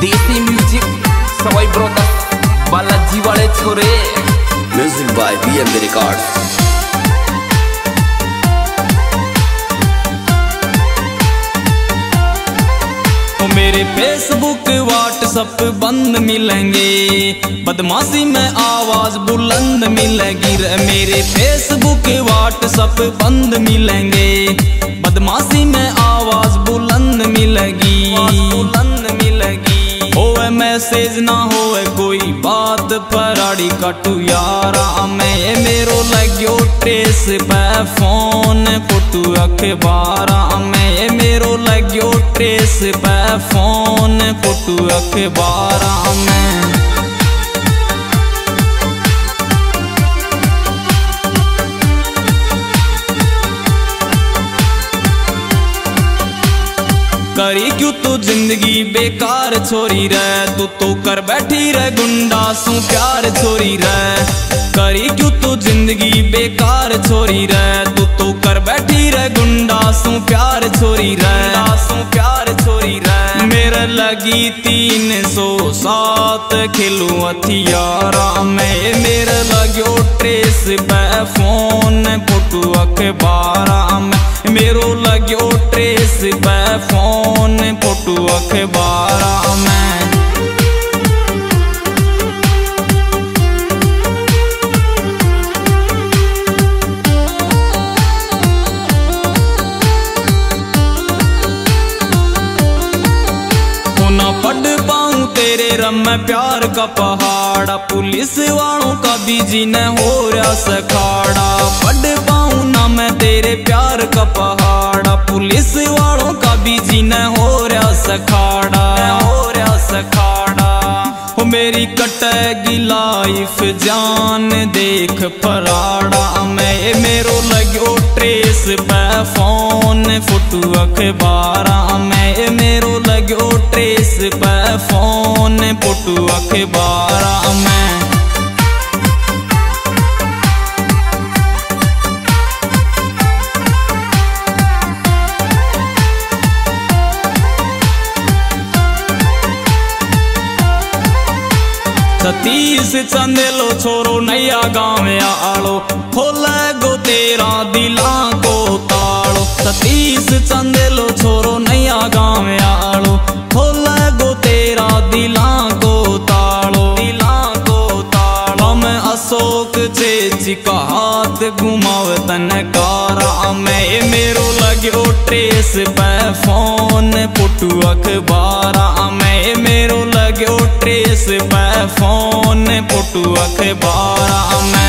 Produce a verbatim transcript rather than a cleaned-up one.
देसी music Sawai brothers Balaji वाले छोरे। Music by BMB records. मेरे फेसबुक व्हाट्सएप बंद मिलेंगे, बदमाशी में आवाज बुलंद मिलेगी रे। मेरे फेसबुक व्हाट्सएप बंद मिलेंगे, बदमाशी में आवाज बुलंद मिलेगी बुलंद मिलेगी। होवे मैसेज ना होवे कोई बात फराड़ी काटू यारा मैं मेरो लग्यो ट्रेस पे फोन फोटू अखबारा मैं मेरो लग्यो ट्रेस पे फोन फोटू अखबारा में। करी क्यों तू जिंदगी बेकार छोरी रे, तू तो कर बैठी रे गुंडा सू प्यार छोरी रे। करी क्यों तू जिंदगी बेकार छोरी रे, तू तो कर बैठी रे गुंडा सू प्यार छोरी रे सू प्यार छोरी रे। मेरे लगी तीन सौ सात खिलू हथियारा मैं मेरे लग्यो ट्रेस पे फोन फोटू अखबारा में मेरो लग्यो ट्रेस पे फोन फोटू अखबारा में। ना पढ़ पाऊं तेरे रम में प्यार का पहाड़ा, पुलिस वालों का भी जीने हो रहा सखाड़ा। पढ़ पाऊं ना मैं तेरे प्यार का पहाड़ा, पुलिस वालों का भी जीने हो रहा सखाड़ा हो रहा सखाड़ा। हो मेरी कटेगी लाइफ जान देख फराड़ा मैं मेरो लग्यो ट्रेस पे फोन फोटू अखबारा मैं मेरो लग्यो ट्रेस पे फोन फोटू अखबारा में। सतीश चंदेलो छोरो नैया गाँव आलो, खोले गो तेरा दिला को तालो। सतीश चंदेलो छोरो नैया गाँव आलो, खोले गो तेरा दिला को तालो दिला को तालो। मैं अशोक चेची का हाथ घुमाव तन कारा मैं मेरो लग्यो ट्रेस पे फोन फोटू अखबारा मैं मेरो लग्यो ट्रेस पे फोन फोटू अखबारा में।